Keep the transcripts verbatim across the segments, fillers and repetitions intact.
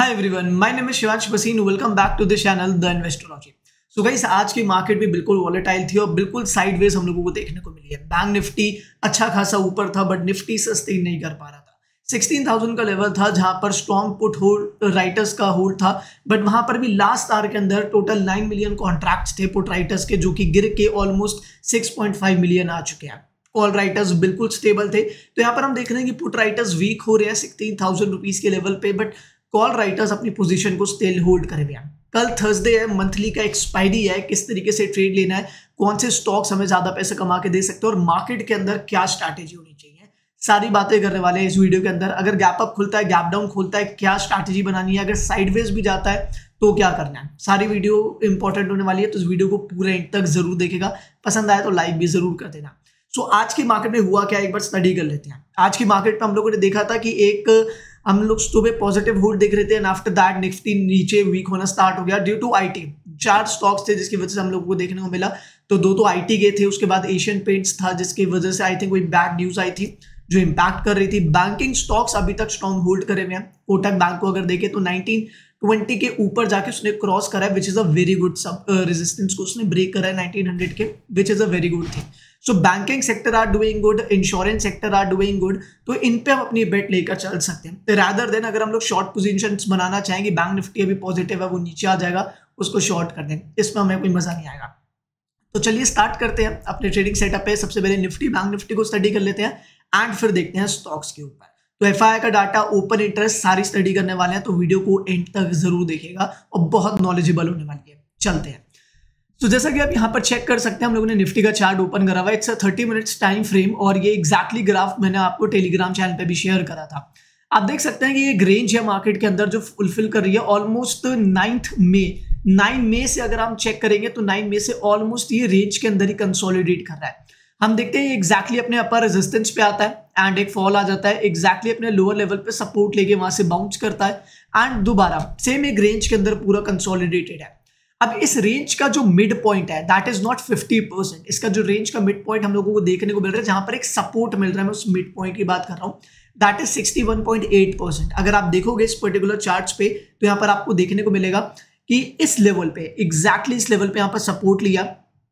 Hi everyone, my name is Shivansh Basin. Welcome back to the channel the Investology. So guys, आज की market भी बिल्कुल volatile थी और बिल्कुल साइडवेज हम लोगों को देखने को मिली है। बैंक निफ्टी अच्छा खासा ऊपर था बट निफ्टी सस्टेन नहीं कर पा रहा था। सोलह हज़ार का लेवल था जहां पर स्ट्रॉन्ग पुट होल्ड राइटर्स का होल्ड था, बट वहां पर भी लास्ट आवर के अंदर टोटल नौ मिलियन कॉन्ट्रैक्ट्स थे पुट राइटर्स के, जो कि गिर के ऑलमोस्ट छह पॉइंट पाँच मिलियन आ चुके हैं। कॉल राइटर्स बिल्कुल स्टेबल थे। तो यहाँ पर हम देख रहे हैं कि पुट राइटर्स वीक हो रहे हैं सिक्सटीन थाउजेंड रुपीज के लेवल पे, बट कॉल राइटर्स अपनी पोजीशन को स्टिल होल्ड करे हुए हैं। कल थर्सडे है, मंथली का एक्सपायरी है, किस तरीके से ट्रेड लेना है, कौन से स्टॉक्स हमें ज्यादा पैसे कमा के दे सकते हैं और मार्केट के अंदर क्या स्ट्रैटेजी होनी चाहिए, सारी बातें करने वाले हैं इस वीडियो के अंदर। अगर गैप अप खुलता है, गैप डाउन खुलता है, क्या स्ट्रैटेजी बनानी है, अगर साइडवेज भी जाता है तो क्या करना है, सारी वीडियो इंपॉर्टेंट होने वाली है। तो इस वीडियो को पूरे एंड तक जरूर देखेगा, पसंद आए तो लाइक भी जरूर कर देना। सो so, आज की मार्केट में हुआ क्या, एक बार स्टडी कर लेते हैं। आज की मार्केट में हम लोगों ने देखा था कि एक हम लोग सुबह पॉजिटिव होल्ड देख रहे थे एंड आफ्टर दैट निफ्टी नीचे वीक होना स्टार्ट हो गया ड्यू टू आईटी। चार स्टॉक्स थे जिसकी वजह से हम लोगों को देखने को मिला, तो दो तो आईटी के थे, उसके बाद एशियन पेंट्स था जिसकी वजह से आई थिंक कोई बैड न्यूज आई थी जो इंपैक्ट कर रही थी। बैंकिंग स्टॉक्स अभी तक स्ट्रॉन्ग होल्ड करे हुए हैं। कोटक बैंक को अगर देखें तो नाइनटीन ट्वेंटी के ऊपर जाके उसने क्रॉस करा है, which is a very good sub resistance को उसने ब्रेक करा है नाइनटीन हंड्रेड के, which is a very good thing. So banking sector are doing good, insurance sector are doing good, तो इन पे हम अपनी बेट लेकर चल सकते हैं। रादर देन अगर हम लोग शॉर्ट पोजीशंस बनाना चाहेंगे, बैंक निफ्टी अभी पॉजिटिव है, वो नीचे आ जाएगा, उसको शॉर्ट कर दें, इसमें हमें कोई मजा नहीं आएगा। तो चलिए स्टार्ट करते हैं अपने ट्रेडिंग सेटअप पे। सबसे पहले निफ्टी बैंक निफ्टी को स्टडी कर लेते हैं एंड फिर देखते हैं स्टॉक्स के ऊपर। तो एफ आई आई का डाटा, ओपन इंटरेस्ट सारी स्टडी करने वाले हैं, तो वीडियो को एंड तक जरूर देखेगा और बहुत नॉलेजेबल होने वाली है। चलते हैं। तो जैसा कि आप यहाँ पर चेक कर सकते हैं, हम लोगों ने निफ्टी का चार्ट ओपन करा हुआ है। It's a thirty minutes time frame और ये एग्जैक्टली ग्राफ मैंने आपको टेलीग्राम चैनल पे भी शेयर करा था। आप देख सकते हैं कि ये रेंज है मार्केट के अंदर जो फुलफिल कर रही है almost ninth May nine May से अगर हम चेक करेंगे तो नाइन मे से ऑलमोस्ट ये रेंज के अंदर ही कंसोलिडेट कर रहा है। हम देखते हैं एग्जैक्टली अपने अपर रेजिस्टेंस पे आता है एंड एक फॉल आ जाता है, एग्जैक्टली अपने लोअर लेवल पे सपोर्ट लेके वहां से बाउंस करता है एंड दोबारा सेम एक रेंज के अंदर पूरा कंसोलिडेटेड है। अब इस रेंज का जो मिड पॉइंट है that is not fifty percent, इसका जो रेंज का मिड पॉइंट हम लोगों को देखने को मिल रहा है, जहां पर एक सपोर्ट मिल रहा है, मैं उस मिड पॉइंट की बात कर रहा हूं, that is sixty one point eight percent. अगर आप देखोगे इस पर्टिकुलर चार्ट्स पे तो यहाँ पर आपको देखने को मिलेगा कि इस लेवल पे एग्जैक्टली इस लेवल पे यहाँ पर सपोर्ट लिया,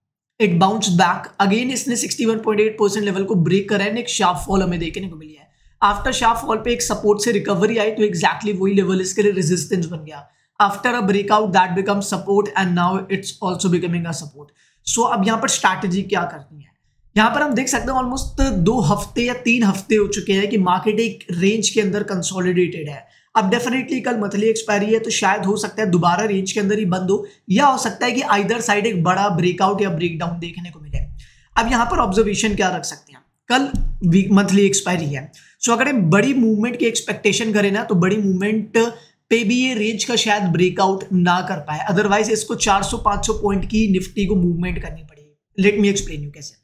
इट बाउंस बैक अगेन, इसने sixty one point eight percent level को ब्रेक करा है, एक शार्प फॉल हमें देखने को मिली है। आफ्टर शार्प फॉल पे एक सपोर्ट से रिकवरी आई तो एग्जैक्टली वही लेवल इसके लिए रेजिस्टेंस बन गया। After a breakout that become support and now it's also becoming a support. So अब यहाँ पर स्ट्रैटेजी क्या करनी है, यहाँ पर हम देख सकते हैं ऑलमोस्ट दो हफ्ते या तीन हफ्ते हो चुके हैं कि मार्केट एक रेंज के अंदर कंसोलिडेटेड है। अब डेफिनेटली कल मंथली एक्सपायरी है तो शायद हो सकता है दोबारा रेंज के अंदर ही बंद हो, या हो सकता है कि आइदर साइड एक बड़ा ब्रेकआउट या ब्रेकडाउन देखने को मिले। अब यहाँ पर ऑब्जर्वेशन क्या रख सकते हैं, कल वीक मंथली एक्सपायरी है, सो अगर हम बड़ी मूवमेंट की एक्सपेक्टेशन करें ना तो बड़ी मूवमेंट पे भी ये रेंज का शायद ब्रेकआउट ना कर पाए, अदरवाइज इसको चार सौ पाँच सौ पॉइंट की निफ्टी को मूवमेंट करनी पड़ेगी। लेट मी एक्सप्लेन यू कैसे।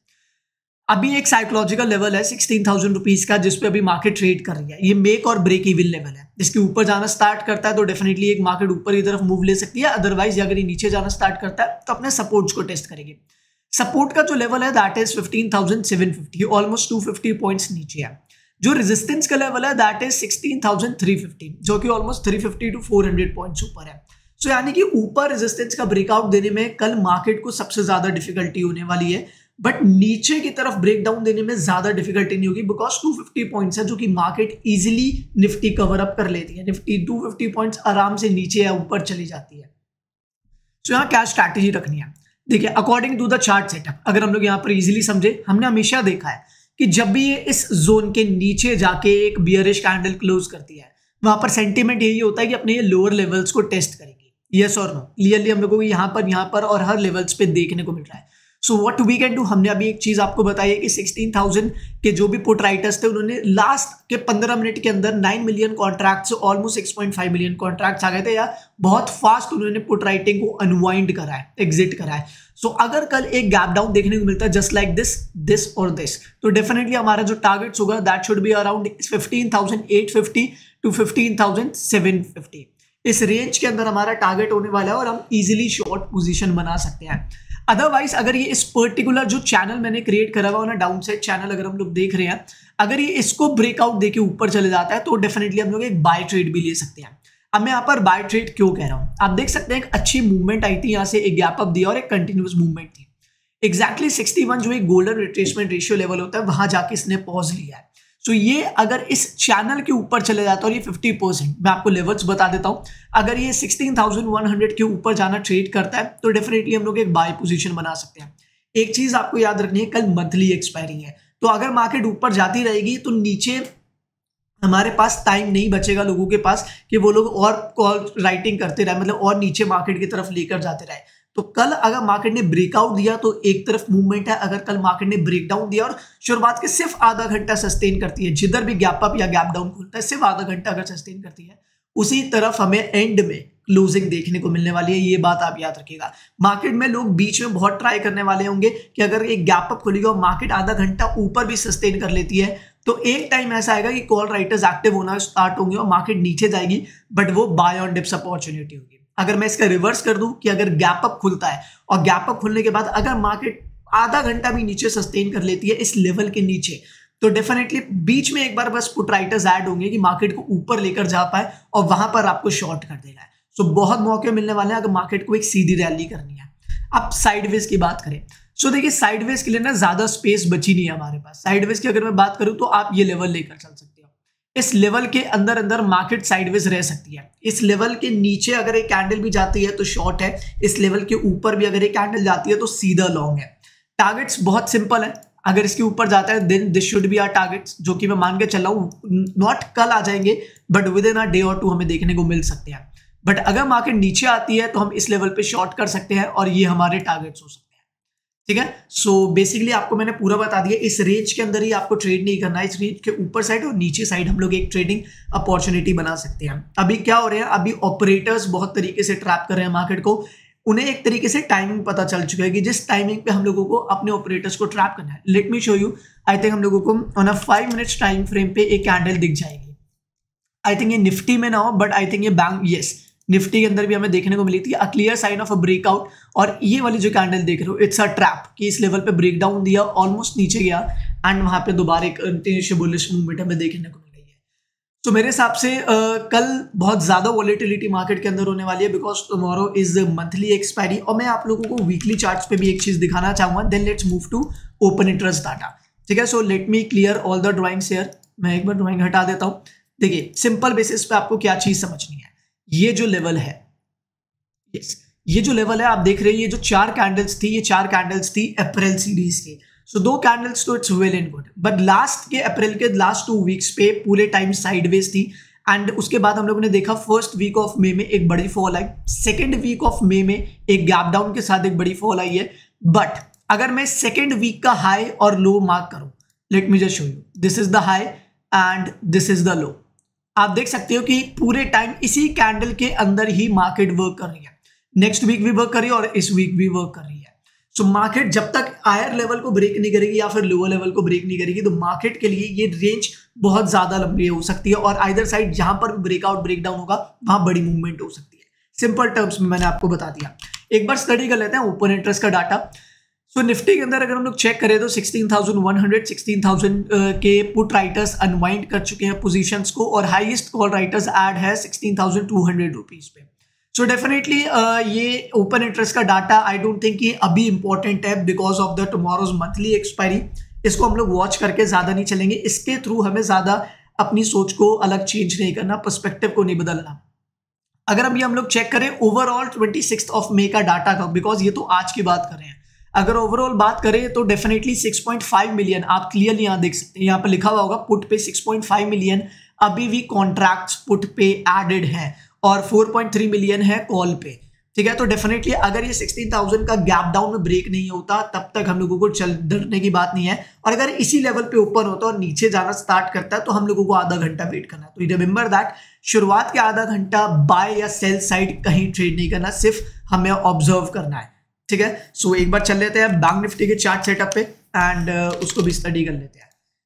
अभी एक साइकोलॉजिकल लेवल है सिक्सटीन थाउजेंड रुपीज का जिस पे अभी मार्केट ट्रेड कर रही है, ये मेक और ब्रेक इवन लेवल है। इसके ऊपर जाना स्टार्ट करता है तो डेफिनेटली एक मार्केट ऊपर की तरफ मूव ले सकती है, अदरवाइज अगर ये नीचे जाना स्टार्ट करता है तो अपने सपोर्ट्स को टेस्ट करेगी। सपोर्ट का जो लेवल है that is fifteen thousand seven fifty, almost two fifty points नीचे है। जो रेजिस्टेंस का लेवल है that is sixteen thousand three fifty, जो कि almost three fifty to four hundred points ऊपर है। सो so, यानी कि ऊपर रेजिस्टेंस का ब्रेकआउट देने में कल मार्केट को सबसे ज्यादा डिफिकल्टी होने वाली है, बट नीचे की तरफ ब्रेकडाउन देने में ज्यादा डिफिकल्टी नहीं होगी बिकॉज टू फिफ्टी पॉइंट्स है जो कि market easily Nifty cover up कर लेती है। निफ्टी टू फिफ्टी पॉइंट्स आराम से नीचे या ऊपर चली जाती है। सो so, यहाँ क्या स्ट्रैटेजी रखनी है, देखिए according to the chart setup अगर हम लोग यहाँ पर इजीली समझे, हमने हमेशा देखा है कि जब भी ये इस जोन के नीचे जाके एक बियरिश कैंडल क्लोज करती है वहां पर सेंटीमेंट यही होता है कि अपने ये लोअर लेवल्स को टेस्ट करेगी। यस और नो, क्लियरली हम लोगों को यहाँ पर यहाँ पर और हर लेवल्स पे देखने को मिल रहा है। So what we can do, हमने अभी एक चीज आपको बताई है कि सिक्सटीन थाउजेंड के जो भी पुट राइटर्स थे उन्होंने लास्ट के पंद्रह मिनट के अंदर nine million contracts almost six point five million contracts आ गए थे, या बहुत फास्ट उन्होंने पुट राइटिंग को अनवाइंड करा है, एग्जिट करा है। सो so, अगर कल एक गैप डाउन देखने को मिलता है जस्ट लाइक दिस दिस और दिस, तो डेफिनेटली हमारा जो टारगेट्स होगा that should be around fifteen thousand eight fifty to fifteen thousand seven fifty. इस रेंज के अंदर हमारा टारगेट होने वाला है और हम इजीली शॉर्ट पोजीशन बना सकते हैं। अदरवाइज अगर ये इस पर्टिकुलर जो चैनल मैंने क्रिएट करा हुआ है ना, डाउन साइड चैनल अगर हम लोग देख रहे हैं, अगर ये इसको ब्रेकआउट देके ऊपर चले जाता है तो डेफिनेटली हम लोग एक बाय ट्रेड भी ले सकते हैं। अब मैं यहाँ पर बाय ट्रेड क्यों कह रहा हूँ, आप देख सकते हैं एक अच्छी मूवमेंट आई थी, यहाँ से एक गैप अप दिया और एक कंटिन्यूअस मूवमेंट थी। एक्जैक्टली सिक्सटी वन जो एक गोल्डन रिट्रेसमेंट रेशियो लेवल होता है वहां जाके इसने पॉज लिया है। सो so ये अगर इस चैनल के ऊपर चले जाता है और ये फिफ्टी परसेंट, मैं आपको लेवल्स बता देता हूं, अगर ये सिक्सटीन थाउजेंड वन हंड्रेड के ऊपर जाना ट्रेड करता है तो डेफिनेटली हम लोग एक बाय पोजीशन बना सकते हैं। एक चीज आपको याद रखनी है, कल मंथली एक्सपायरी है, तो अगर मार्केट ऊपर जाती रहेगी तो नीचे हमारे पास टाइम नहीं बचेगा लोगों के पास कि वो लोग और कॉल राइटिंग करते रहे, मतलब और नीचे मार्केट की तरफ लेकर जाते रहे। तो कल अगर मार्केट ने ब्रेकआउट दिया तो एक तरफ मूवमेंट है, अगर कल मार्केट ने ब्रेकडाउन दिया और शुरुआत के सिर्फ आधा घंटा सस्टेन करती है, जिधर भी गैप अप या गैप डाउन खुलता है सिर्फ आधा घंटा अगर सस्टेन करती है, उसी तरफ हमें एंड में क्लोजिंग देखने को मिलने वाली है। ये बात आप याद रखिएगा। मार्केट में लोग बीच में बहुत ट्राई करने वाले होंगे कि अगर एक गैप अप खुलेगा और मार्केट आधा घंटा ऊपर भी सस्टेन कर लेती है तो एक टाइम ऐसा आएगा कि कॉल राइटर्स एक्टिव होना स्टार्ट होंगे और मार्केट नीचे जाएगी, बट वो बाय ऑन डिप्स अपॉर्चुनिटी होगी। अगर मैं इसका रिवर्स कर दूं कि अगर गैप अप खुलता है और गैप अप खुलने के बाद अगर मार्केट आधा घंटा भी नीचे सस्टेन कर लेती है इस लेवल के नीचे, तो डेफिनेटली बीच में एक बार बस पुट राइटर्स ऐड होंगे कि मार्केट को ऊपर लेकर जा पाए और वहां पर आपको शॉर्ट कर देगा। सो so, बहुत मौके मिलने वाले हैं अगर मार्केट को एक सीधी रैली करनी है। अब साइडवेज की बात करें, सो so, देखिए साइडवेज के लिए ना ज्यादा स्पेस बची नहीं है हमारे पास। साइडवेज की अगर मैं बात करूं तो आप ये लेवल लेकर चल सकते हो, इस लेवल के अंदर अंदर मार्केट साइडवेज रह सकती है। इस लेवल के नीचे अगर एक कैंडल भी जाती है तो शॉर्ट है, इस लेवल के ऊपर भी अगर एक कैंडल जाती है तो सीधा लॉन्ग है। टारगेट्स बहुत सिंपल है, अगर इसके ऊपर जाता है then this should be our targets, जो कि मैं मान के चल रहा हूं नॉट कल आ जाएंगे but within a day or two हमें देखने को मिल सकते हैं। बट अगर मार्केट नीचे आती है तो हम इस लेवल पे शॉर्ट कर सकते हैं और ये हमारे टारगेट्स हो सकते हैं। ठीक है, सो बेसिकली आपको मैंने पूरा बता दिया, इस रेंज के अंदर ही आपको ट्रेड नहीं करना है, इस रेंज के ऊपर साइड और नीचे साइड हम लोग एक ट्रेडिंग अपॉर्चुनिटी बना सकते हैं। अभी क्या हो रहे हैं, अभी ऑपरेटर्स बहुत तरीके से ट्रैप कर रहे हैं मार्केट को, उन्हें एक तरीके से टाइमिंग पता चल चुका है कि जिस टाइमिंग पे हम लोगों को अपने ऑपरेटर्स को ट्रैप करना है। Let me show you, I think हम लोगों को on a five minutes time frame पे एक कैंडल दिख जाएगी। आई थिंक ये निफ्टी में ना हो बट आई थिंक ये बैंक, यस निफ्टी के अंदर भी हमें देखने को मिली थी a clear sign of a breakout. और ये वाली जो कैंडल देख रहे हो इट्स अ ट्रैप कि इस लेवल पे ब्रेकडाउन दिया, ऑलमोस्ट नीचे गया एंड वहां पे दोबारा एक कंटिन्यूअस बुलिश मूवमेंट हमें देखने को मिल रही है। तो मेरे हिसाब से uh, कल बहुत ज्यादा वॉलेटिलिटी मार्केट के अंदर होने वाली है because tomorrow is monthly expiry. और मैं आप लोगों को वीकली चार्ट्स पे भी एक चीज दिखाना चाहूंगा, then let's move to open interest data. ठीक है, so let me clear all the drawings here. मैं एक बार ड्राइंग हटा देता हूँ। देखिए सिंपल बेसिस पे आपको क्या चीज समझनी है, ये जो लेवल है, यस ये जो लेवल है आप देख रहे हैं, ये जो चार कैंडल्स थी, ये चार कैंडल्स थी अप्रैल सीरीज के। सो दो कैंडल्स तो it's well and good, but last के अप्रैल के लास्ट टू वीक्स पे पूरे टाइम साइडवेज थी। एंड उसके बाद हम लोगों ने देखा फर्स्ट वीक ऑफ मे में एक बड़ी फॉल आई, सेकेंड वीक ऑफ मे में एक गैप डाउन के साथ एक बड़ी फॉल आई है। बट अगर मैं सेकेंड वीक का हाई और लो मार्क करूं, let me just show you, this is the high and this is the low. आप देख सकते हो कि पूरे टाइम इसी कैंडल के अंदर ही मार्केट वर्क कर रही है, नेक्स्ट वीक भी वर्क कर रही है और इस वीक भी वर्क कर रही है। सो so, मार्केट जब तक हायर लेवल को ब्रेक नहीं करेगी या फिर लोअर लेवल को ब्रेक नहीं करेगी तो मार्केट के लिए ये रेंज बहुत ज्यादा लंबी हो सकती है और आइदर साइड जहां पर ब्रेकआउट ब्रेकडाउन होगा वहां बड़ी मूवमेंट हो सकती है। सिंपल टर्म्स में मैंने आपको बता दिया। एक बार स्टडी कर लेते हैं ओपन इंटरेस्ट का डाटा। सो so, निफ्टी के अंदर अगर हम लोग चेक करें तो sixteen thousand one hundred, sixteen thousand के पुट राइटर्स अनवाइंड कर चुके हैं पोजीशंस को और हाईएस्ट कॉल राइटर्स ऐड है sixteen thousand two hundred rupees पे। सो डेफिनेटली ये ओपन इंटरेस्ट का डाटा आई डोंट थिंक ये अभी इंपॉर्टेंट है because of the tomorrow's monthly expiry. इसको हम लोग वॉच करके ज्यादा नहीं चलेंगे, इसके थ्रू हमें ज्यादा अपनी सोच को अलग चेंज नहीं करना, पर्सपेक्टिव को नहीं बदलना। अगर अभी हम लोग चेक करें overall twenty six of May का डाटा का, बिकॉज ये तो आज की बात कर रहे हैं, अगर ओवरऑल बात करें तो definitely six point five million आप क्लियरली यहाँ देख सकते हैं, यहाँ पर लिखा हुआ होगा पुट पे सिक्स पॉइंट फाइव मिलियन अभी भी कॉन्ट्रैक्ट्स पुट पे एडेड हैं और फोर पॉइंट थ्री मिलियन है कॉल पे। ठीक है, तो डेफिनेटली अगर ये सिक्सटीन थाउजेंड का गैप डाउन में ब्रेक नहीं होता तब तक हम लोगों को चल डरने की बात नहीं है। और अगर इसी लेवल पे ओपन होता है और नीचे जाना स्टार्ट करता है तो हम लोगों को आधा घंटा वेट करना है। तो रिमेंबर दैट शुरुआत के आधा घंटा बाय या सेल साइड कहीं ट्रेड नहीं करना, सिर्फ हमें ऑब्जर्व करना है। ठीक है, सो एक बार चल लेते हैं बैंक निफ्टी के चार्ट सेटअप पे एंड uh, उसको भी स्टडी कर लेते हैं।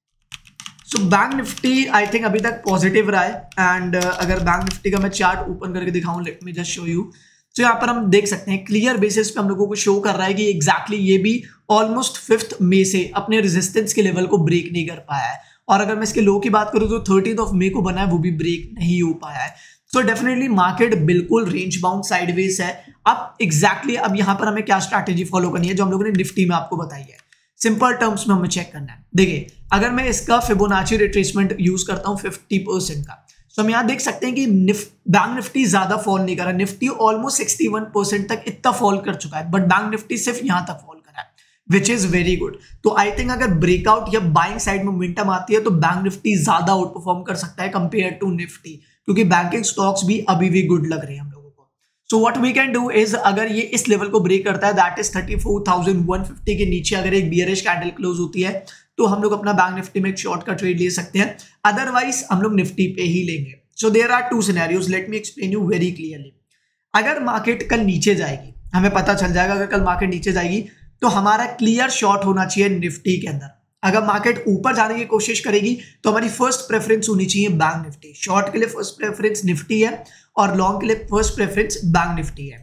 So bank Nifty I think अभी तक पॉजिटिव रहा है एंड uh, अगर बैंक निफ्टी का मैं चार्ट ओपन करके दिखाऊं, let me just show you. तो यहाँ पर हम देख सकते हैं क्लियर बेसिस पे हम लोगों को शो कर रहा है कि एग्जैक्टली exactly ये भी ऑलमोस्ट फिफ्थ मे से अपने रेजिस्टेंस के लेवल को ब्रेक नहीं कर पाया है। और अगर मैं इसके लो की बात करूँ तो थर्टीथ ऑफ मे को बना है, वो भी ब्रेक नहीं हो पाया है। सो डेफिनेटली मार्केट बिल्कुल रेंज बाउंड साइडवेज है। अब एग्जैक्टली exactly अब यहाँ पर हमें क्या स्ट्रैटेजी फॉलो करनी है जो हम लोगों ने निफ्टी में आपको बताई है, सिंपल टर्म्स में हमें चेक करना है। देखिए अगर मैं इसका फिबोनाची रिट्रेसमेंट यूज करता हूँ फिफ्टी परसेंट का, तो हम यहाँ देख सकते हैं कि बैंक निफ्टी ज्यादा फॉल नहीं कर रहा, Nifty almost sixty one percent तक इतना फॉल कर चुका है, बट बैंक निफ्टी सिर्फ यहाँ तक फॉल करा है, विच इज वेरी गुड। तो आई थिंक अगर ब्रेकआउट या बाइंग साइड में मोमेंटम आती है तो बैंक निफ्टी ज्यादा आउट परफॉर्म कर सकता है कंपेयर टू निफ्टी, क्योंकि बैंकिंग स्टॉक्स भी अभी भी गुड लग रहे हैं हम लोगों को। So what we can do is, अगर ये इस लेवल को ब्रेक करता है that is thirty four thousand one fifty के नीचे अगर एक बियरिश कैंडल क्लोज होती है तो हम लोग अपना बैंक निफ्टी में एक शॉर्ट का ट्रेड ले सकते हैं, अदरवाइज हम लोग निफ्टी पे ही लेंगे। So there are two scenarios, let me explain you very clearly. अगर मार्केट कल नीचे जाएगी, हमें पता चल जाएगा अगर कल मार्केट नीचे जाएगी तो हमारा क्लियर शॉर्ट होना चाहिए निफ्टी के अंदर। अगर मार्केट ऊपर जाने की कोशिश करेगी तो हमारी फर्स्ट प्रेफरेंस होनी चाहिए बैंक निफ्टी। शॉर्ट के लिए फर्स्ट प्रेफरेंस निफ्टी है और लॉन्ग के लिए फर्स्ट प्रेफरेंस बैंक निफ्टी है।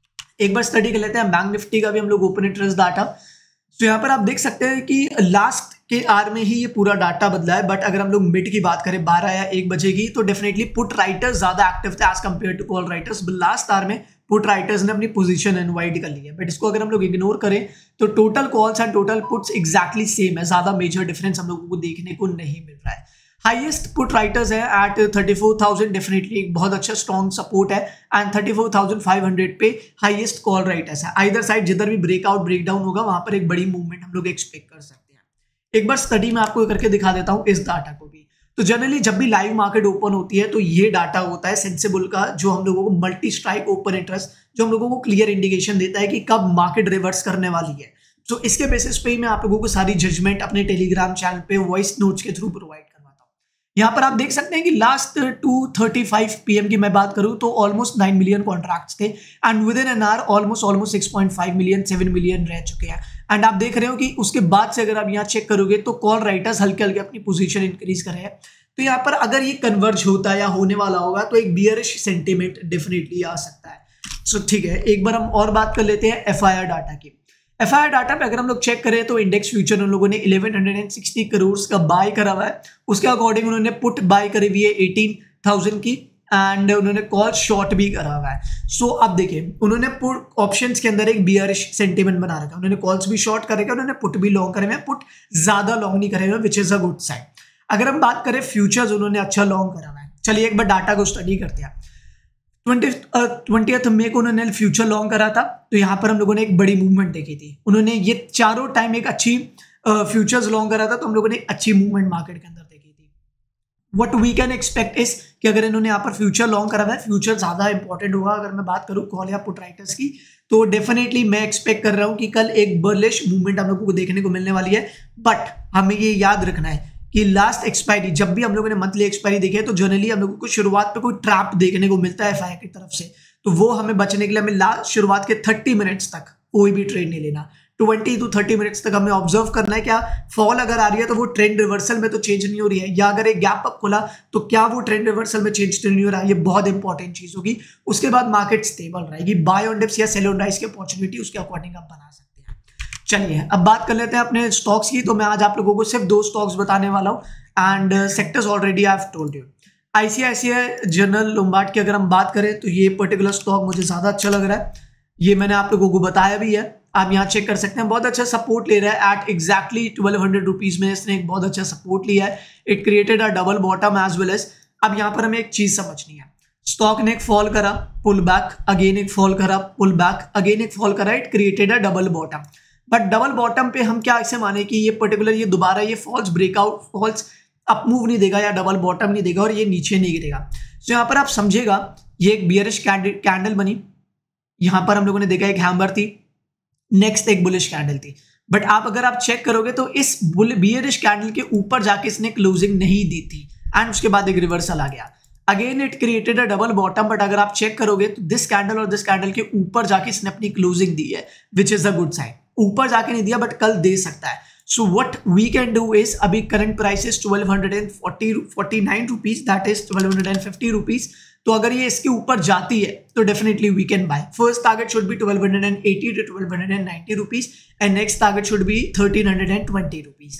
एक बार स्टडी कर लेते हैं बैंक निफ्टी का भी हम लोग ओपन इंटरेस्ट डाटा। तो यहाँ पर आप देख सकते हैं कि लास्ट के आर में ही ये पूरा डाटा बदला है, बट अगर हम लोग मिड की बात करें बारह या एक बजे की तो डेफिनेटली पुट राइटर्स ज्यादा एक्टिव थे as compare to call writers. Last hour में पुट राइटर्स ने अपनी पोजीशन अनवाइड कर ली है, बट इसको अगर हम लोग इग्नोर करें तो total calls and total puts exactly same है, ज्यादा मेजर डिफरेंस हम लोगों को देखने को नहीं मिल रहा है। हाईएस्ट पुट राइटर्स है at thirty four thousand, definitely एक बहुत अच्छा स्ट्रॉन्ग सपोर्ट है, and thirty four thousand five hundred पे हाईएस्ट कॉल राइटर्स है। आइदर साइड जिधर भी ब्रेकआउट ब्रेकडाउन होगा वहां पर एक बड़ी मूवमेंट हम लोग एक्सपेक्ट कर सकते हैं। एक बार स्टडी में आपको करके दिखा देता हूं इस डाटा को भी। तो जनरली जब भी लाइव मार्केट ओपन होती है तो ये डाटा होता है सेंसिबल का, जो हम लोगों को मल्टी स्ट्राइक ओपन इंटरेस्ट, जो हम लोगों को क्लियर इंडिकेशन देता है कि कब मार्केट रिवर्स करने वाली है। तो so, इसके बेसिस पे ही मैं आप लोगों को सारी जजमेंट अपने टेलीग्राम चैनल पे वॉइस नोट्स के थ्रू प्रोवाइड करवाता हूँ। यहाँ पर आप देख सकते हैं कि last two thirty five PM की मैं बात करूँ तो ऑलमोस्ट नाइन मिलियन कॉन्ट्रैक्ट्स थे, and within an hour almost almost six point five million seven million रह चुके हैं। एंड आप देख रहे हो कि उसके बाद से अगर आप यहाँ चेक करोगे तो कॉल राइटर्स हल्के हल्के अपनी पोजीशन इंक्रीज कर रहे हैं। तो यहाँ पर अगर ये कन्वर्ज होता है या होने वाला होगा तो एक बियरिश सेंटीमेंट डेफिनेटली आ सकता है। सो so, ठीक है, एक बार हम और बात कर लेते हैं एफआईआर डाटा की। एफआईआर डाटा पे अगर हम लोग चेक करें तो इंडेक्स फ्यूचर उन लोगों ने इलेवन सिक्सटी करोड़ का बाय करा हुआ है, उसके अकॉर्डिंग उन्होंने पुट बाय करी हुई है एटीन थाउजेंड की, एंड उन्होंने कॉल शॉर्ट भी करा हुआ है। सो so, अब देखिए उन्होंने पुट ऑप्शंस के अंदर एक बियरिश सेंटीमेंट बना रखा है, उन्होंने कॉल्स भी शॉर्ट करेगा, उन्होंने पुट भी लॉन्ग करे हुए, पुट ज्यादा लॉन्ग नहीं करे हुए, which is a good sign. अगर हम बात करें फ्यूचर्स, उन्होंने अच्छा लॉन्ग करा हुआ है। चलिए एक बार डाटा को स्टडी करते हैं। ट्वेंटियथ मई को उन्होंने फ्यूचर लॉन्ग करा था, तो यहाँ पर हम लोगों ने एक बड़ी मूवमेंट देखी थी। उन्होंने ये चारों टाइम एक अच्छी फ्यूचर्स लॉन्ग करा था, तो हम लोगों ने एक अच्छी मूवमेंट मार्केट के अंदर देखी थी। What we can expect is कि अगर इन्होंने यहाँ पर फ्यूचर लॉन्ग करा हुआ है, फ्यूचर ज्यादा इंपॉर्टेंट होगा। अगर मैं बात करूँ कॉल या पुट राइटर्स की तो डेफिनेटली मैं एक्सपेक्ट कर रहा हूँ कि कल एक बर्लिश मूवमेंट हम लोगों को देखने को मिलने वाली है। बट हमें ये याद रखना है कि लास्ट एक्सपायरी, जब भी हम लोगों ने मंथली एक्सपायरी देखी है तो जनरली हम लोगों को शुरुआत पे कोई ट्रैप देखने को मिलता है एफआईआई की तरफ से, तो वो हमें बचने के लिए हमें लास्ट शुरुआत के थर्टी मिनट्स तक कोई भी ट्रेड नहीं लेना। ट्वेंटी टू थर्टी मिनट्स तक हमें ऑब्जर्व करना है, क्या फॉल अगर आ रही है तो वो ट्रेंड रिवर्सल में तो चेंज नहीं हो रही है, या अगर एक गैप अप खुला तो क्या वो ट्रेंड रिवर्सल में चेंज नहीं हो रहा है। ये बहुत इंपॉर्टेंट चीज होगी। उसके बाद मार्केट स्टेबल रहेगी, बाय ऑन डिप्स या सेल ऑन राइज की अपॉर्चुनिटी उसके अकॉर्डिंग आप बना सकते हैं। चलिए अब बात कर लेते हैं अपने स्टॉक्स की। तो मैं आज आप लोगों को सिर्फ दो स्टॉक्स बताने वाला हूँ, and sectors already I have told you. ICICI general Lombard की अगर हम बात करें तो ये पर्टिकुलर स्टॉक मुझे ज्यादा अच्छा लग रहा है, ये मैंने आप लोगों को बताया भी है, आप यहाँ चेक कर सकते हैं। बहुत अच्छा सपोर्ट ले रहा है at exactly twelve hundred rupees में, इसने एक बहुत अच्छा सपोर्ट लिया है। It created a double bottom as well as. अब यहाँ पर हमें एक चीज समझनी है, स्टॉक ने एक फॉल करा, पुल बैक, अगेन एक फॉल करा, पुल बैक, अगेन एक फॉल करा, it created a double bottom. But double bottom पे हम क्या ऐसे माने कि ये पर्टिकुलर ये दोबारा ये false breakout, false up move नहीं देगा या डबल बॉटम नहीं देगा और ये नीचे नहीं गिरेगा। तो यहाँ पर आप समझेगा ये एक बियरिश कैंडल बनी, यहाँ पर हम लोगों ने देखा एक हैमर थी, नेक्स्ट एक बुलिश कैंडल थी। बट आप अगर आप चेक करोगे तो इस बियरिश कैंडल के ऊपर जाके इसने क्लोजिंग नहीं दी थी, एंड उसके बाद एक रिवर्सल आ गया। Again it created a double bottom, but अगर आप चेक करोगे तो दिस कैंडल और दिस कैंडल के ऊपर जाके इसने अपनी क्लोजिंग दी है, which is a good sign. ऊपर जाके नहीं दिया बट कल दे सकता है। So what we can do is, अभी current price is twelve hundred forty nine rupees, that is twelve hundred fifty rupees. तो अगर ये इसके ऊपर जाती है तो definitely we can buy. First target should be twelve eighty two twelve ninety rupees, and next target should be thirteen twenty rupees का।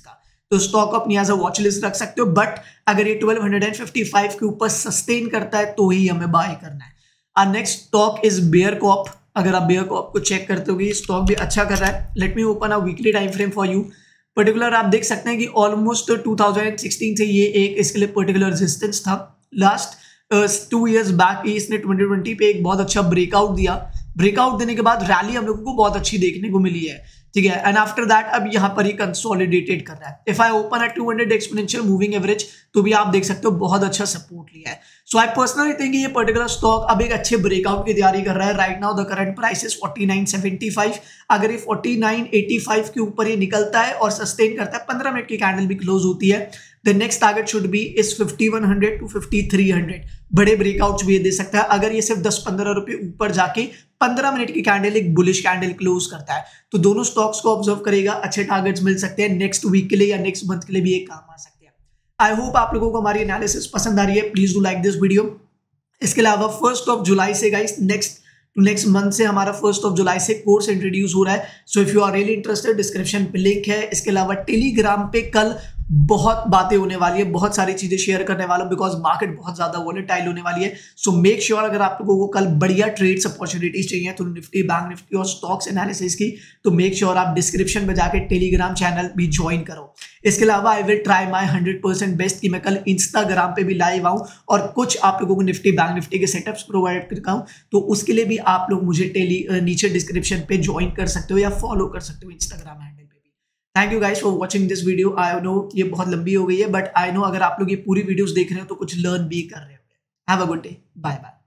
तो स्टॉक अपनी एज अ वॉच लिस्ट रख सकते हो, बट अगर ये ट्वेल्व फिफ्टी फाइव के ऊपर सस्टेन करता है तो ही हमें बाय करना है। और next stock is bear cop. अगर आप बेयर कॉप को चेक करते हो ये स्टॉक भी अच्छा कर रहा है। Let me open a weekly time frame for you. Particular आप देख सकते हैं कि ऑलमोस्ट टू थाउजेंड सिक्सटीन से ये एक इसके लिए पर्टिकुलर रेजिस्टेंस था। लास्ट टू इयर्स बैक इसने ट्वेंटी ट्वेंटी पे एक बहुत अच्छा ब्रेकआउट दिया। ब्रेकआउट देने के बाद रैली हम लोगों को बहुत अच्छी देखने को मिली है, ठीक है। एंड आफ्टर दैट अब यहाँ पर ही कंसोलिडेटेड कर रहा है। If I open at two hundred exponential moving average तो भी आप देख सकते हो बहुत अच्छा सपोर्ट लिया है। सो आई पर्सनली थिंक ये पर्टिकुलर स्टॉक अब एक अच्छे ब्रेकआउट की तैयारी कर रहा है। Right now the current price is forty nine seventy five. अगर ये फोर्टी नाइन एटी फाइव के ऊपर ये निकलता है और सस्टेन करता है, पंद्रह मिनट की कैंडल भी क्लोज होती है, the next target should be is fifty one hundred two fifty three hundred. बड़े ब्रेकआउट्स भी ये दे सकता है। अगर ये सिर्फ दस पंद्रह रुपए ऊपर जाके पंद्रह मिनट की कैंडल एक बुलिश कैंडल क्लोज करता है तो दोनों स्टॉक्स को ऑब्जर्व करेगा, अच्छे टारगेट्स मिल सकते हैं नेक्स्ट वीक के लिए या नेक्स्ट मंथ के लिए भी एक काम आ सकते हैं। आई होप आप लोगों को हमारी एनालिसिस पसंद आ रही है। Please do like this video. इसके अलावा फर्स्ट ऑफ जुलाई से गाइस नेक्स्ट नेक्स्ट मंथ से हमारा फर्स्ट ऑफ जुलाई से कोर्स इंट्रोड्यूस हो रहा है। So if you are really interested description पे लिंक है। इसके अलावा टेलीग्राम पे कल बहुत बातें होने वाली है, बहुत सारी चीजें शेयर करने वाला हूं बिकॉज मार्केट बहुत ज्यादा वोलेटाइल होने वाली है। सो मेक श्योर अगर आप लोगों को कल बढ़िया ट्रेड्स अपॉर्चुनिटीज चाहिए तो निफ्टी, बैंक निफ्टी और स्टॉक्स एनालिसिस की, तो मेक श्योर आप डिस्क्रिप्शन में जाके टेलीग्राम चैनल भी ज्वाइन करो। इसके अलावा I will try my hundred percent best कि मैं कल इंस्टाग्राम पे भी लाइव आऊं और कुछ आप लोगों को निफ्टी, बैंक निफ्टी के सेटअप्स प्रोवाइड करता हूं, तो उसके लिए भी आप लोग मुझे टेली नीचे डिस्क्रिप्शन पे ज्वाइन कर सकते हो या फॉलो कर सकते हो इंस्टाग्राम हैंडल पे भी। Thank you guys for watching this video. I know ये बहुत लंबी हो गई है, बट आई नो अगर आप लोग ये पूरी वीडियोस देख रहे हो तो कुछ लर्न भी कर रहे हो। Have a good day, bye bye.